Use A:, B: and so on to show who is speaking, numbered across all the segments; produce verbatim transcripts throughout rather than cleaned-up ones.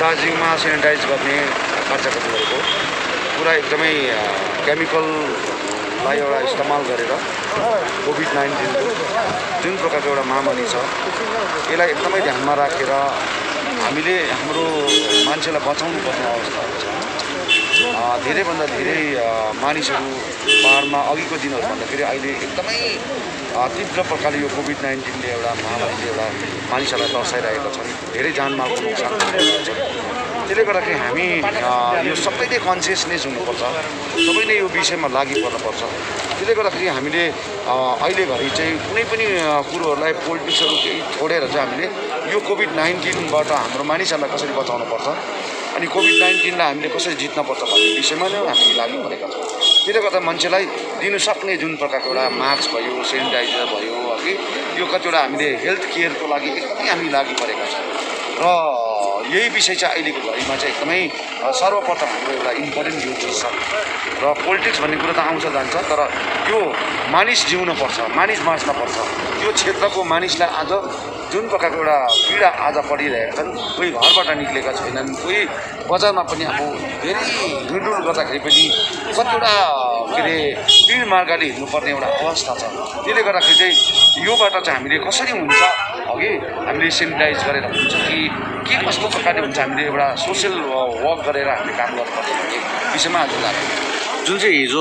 A: दार्जिलिङमा सेनिटाइज गर्ने कार्यक्रम गरेको पुरा एकदमै केमिकललाई एउटा इस्तेमाल गरेर कोभिड नाइन्टिनको जुन प्रकारको एउटा महामारी छ यसलाई एकदमै ध्यानमा राखेर हामीले हाम्रो मान्छेलाई बचाउनु पर्ने अवस्थाहरू छ। धेरैभन्दा धेरै मानिसहरू पहाडमा अघिको दिनहरू भन्दाखेरि अहिले एकदमै तीव्र प्रकारले यो कोभिड नाइन्टिनले एउटा महामारीले एउटा मानिसहरूलाई तर्साइरहेका छन्। धेरै जानमालको नोक्सान भइरहेको छ। त्यसले गर्दाखेरि हामी यो सबैले कन्सियसनेस हुनुपर्छ, सबैले यो विषयमा लागि पर्नुपर्छ। त्यसले गर्दाखेरि हामीले अहिले घरि चाहिँ कुनै पनि कुरोहरूलाई पोलिटिक्सहरू केही छोडेर चाहिँ हामीले यो कोभिड नाइन्टिनबाट हाम्रो मानिसहरूलाई कसरी बचाउनुपर्छ अनि कोभिड नाइन्टिनलाई हामीले कसरी जित्नुपर्छ भन्ने विषयमा नै हामी लागि परेका छौँ। त्यसले गर्दा मान्छेलाई दिनु सक्ने जुन प्रकारको एउटा मास्क भयो, सेनिटाइजर भयो, अघि यो कतिवटा हामीले हेल्थ केयरको लागि एकदमै हामी लागि परेका छौँ र यही विषय चाहिँ अहिलेको घडीमा चाहिँ एकदमै सर्वप्रथम हाम्रो एउटा इम्पोर्टेन्ट यो चिज छ र पोलिटिक्स भन्ने कुरो त आउँछ जान्छ, तर यो मानिस जिउनुपर्छ, मानिस बाँच्नपर्छ। त्यो क्षेत्रको मानिसलाई आज जुन प्रकारको एउटा पीडा आज परिरहेका छन्, कोही घरबाट निक्लेका छैनन्, कोही बजारमा पनि अब धेरै हिँडडुल गर्दाखेरि पनि कतिवटा के अरे पिर मार्गले हिँड्नुपर्ने एउटा अवस्था छ। त्यसले गर्दाखेरि चाहिँ योबाट चाहिँ हामीले कसरी हुन्छ अघि हामीले सेनिटाइज गरेर हुन्छ कि के कस्तो प्रकारले हुन्छ हामीले एउटा सोसियल वर्क गरेर हामीले काम गर्नुपर्छ भन्ने विषयमा आज लाग्यो।
B: जुन चाहिँ हिजो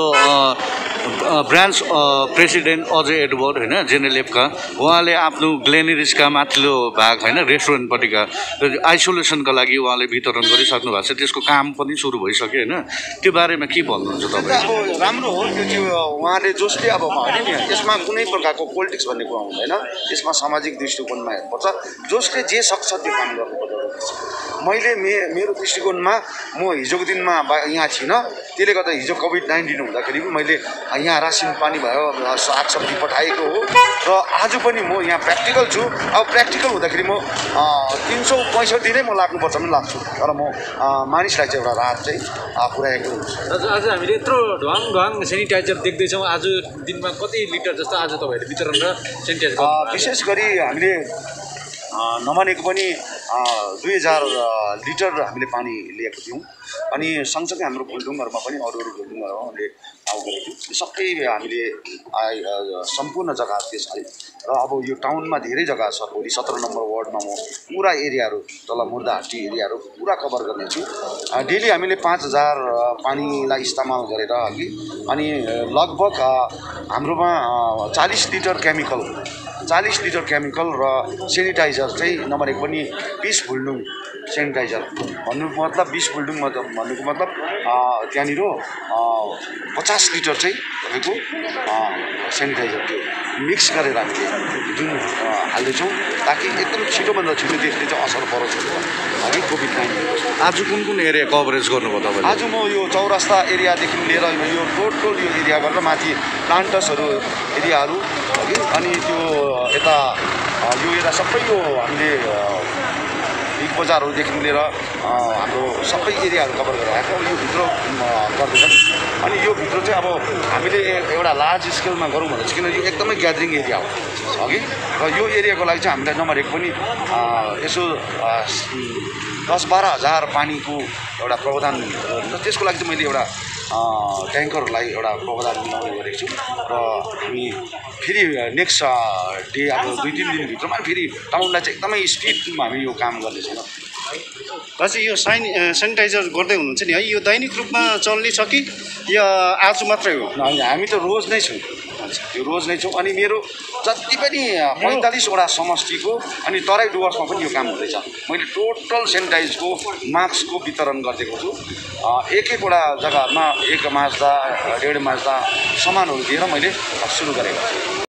B: ब्रान्च प्रेसिडेन्ट अजय एडवर्ड होइन जेनेलेफका उहाँले आफ्नो ग्लेनेरिसका माथिल्लो भाग होइन रेस्टुरेन्टपट्टिका आइसोलेसनका लागि उहाँले वितरण गरिसक्नु भएको छ। त्यसको काम पनि सुरु भइसक्यो होइन, त्यो बारेमा के भन्नुहुन्छ तपाईँ?
A: अब राम्रो हो त्यो चाहिँ उहाँले जसले अब होइन नि यसमा कुनै प्रकारको पोलिटिक्स भन्ने कुरा हुँदैन, यसमा सामाजिक दृष्टिकोणमा हेर्नुपर्छ। जसले जे सक्छ त्यो काम गर्नुपर्छ। मैले मे मेरो दृष्टिकोणमा म हिजोको दिनमा यहाँ थिइनँ, त्यसले गर्दा हिजो कोभिड नाइन्टिन हुँदाखेरि पनि मैले यहाँ रासिन पानी भयो, सागसब्जी पठाएको हो र आज पनि म यहाँ प्र्याक्टिकल छु। अब प्र्याक्टिकल हुँदाखेरि म तिन सौ पैँसठी दिनै म लाग्नुपर्छ पनि लाग्छु, तर म मानिसलाई चाहिँ एउटा राहत चाहिँ पुर्याएको हुन्छु।
C: आज हामीले यत्रो ढुवाङ ढुवाङ सेनिटाइजर देख्दैछौँ, आज दिनमा कति लिटर जस्तो आज तपाईँहरूले वितरण र सेनिटाइजर?
A: विशेष गरी हामीले नमानेको पनि दुई हजार लिटर हामीले पानी लिएको थियौँ अनि सँगसँगै हाम्रो भुल्डुङहरूमा पनि अरू अरू भुल्डुङहरूमा हामीले आउ गरेको थियौँ। सबै हामीले सम्पूर्ण जग्गा त्यसै र अब यो टाउनमा धेरै जग्गा छ। भोलि सत्र नम्बर वार्डमा म पुरा एरियाहरू तल मुर्दाहाटी एरियाहरू पुरा कभर गर्नेछु। डेली हामीले पाँच हजार पानीलाई इस्तेमाल गरेर अघि अनि लगभग हाम्रोमा चालिस लिटर केमिकल चालीस लिटर केमिकल र सेनिटाइजर चाहिँ नम्बर एक पनि बिस भुल्डुङ सेनिटाइजर भन्नुको मतलब बिस भुल्डुङ मतलब भन्नुको मतलब त्यहाँनिर पचास लिटर चाहिँ तपाईँको सेनिटाइजर त्यो मिक्स गरेर हामीले जुन हाल्दैछौँ ताकि एकदम छिटोभन्दा छिटो त्यसले चाहिँ असर परोस् है कोभिड नाइन्टिन।
B: आज कुन कुन एरिया कभरेज गर्नुभयो तपाईँले?
A: आज म यो चौरास्ता एरियादेखि लिएर यो टोटल यो एरिया गरेर माथि प्लान्टर्सहरू एरियाहरू अनि त्यो यता यो एरिया सबै यो हामीले बिग बजारहरूदेखि लिएर हाम्रो सबै एरियाहरू कभर गरेर आएको यो भित्र गर्दैछन्। अनि यो भित्र चाहिँ अब हामीले एउटा लार्ज स्केलमा गरौँ भनेर चाहिँ किन यो एकदमै ग्यादरिङ एरिया हो अघि र यो एरियाको लागि चाहिँ हामीलाई नम्बर एक पनि यसो दस बाह्र हजार पानीको एउटा प्रावधान त्यसको लागि चाहिँ मैले एउटा ट्याङ्करहरूलाई एउटा प्रावधान मिलाउने गरेको छु र हामी फेरि नेक्स्ट डे अब दुई तिन दिनभित्रमा फेरि टाउनलाई चाहिँ एकदमै स्पिडमा हामी यो काम गर्नेछौँ।
D: दाजु यो साइन सेनिटाइजर गर्दै हुनुहुन्छ नि है, यो दैनिक रूपमा चल्ने छ कि या आज मात्रै हो?
A: हामी त रोज नै छौँ, यो रोज नै छौँ। अनि मेरो जति पनि पैँतालिसवटा समष्टिको अनि तराई डुवर्समा पनि यो काम हुँदैछ। मैले टोटल सेनिटाइजको मास्कको वितरण गरिदिएको छु। एक एकवटा जग्गामा एक माझ्दा डेढ माझ्दा सामानहरू दिएर मैले सुरु गरेको छु।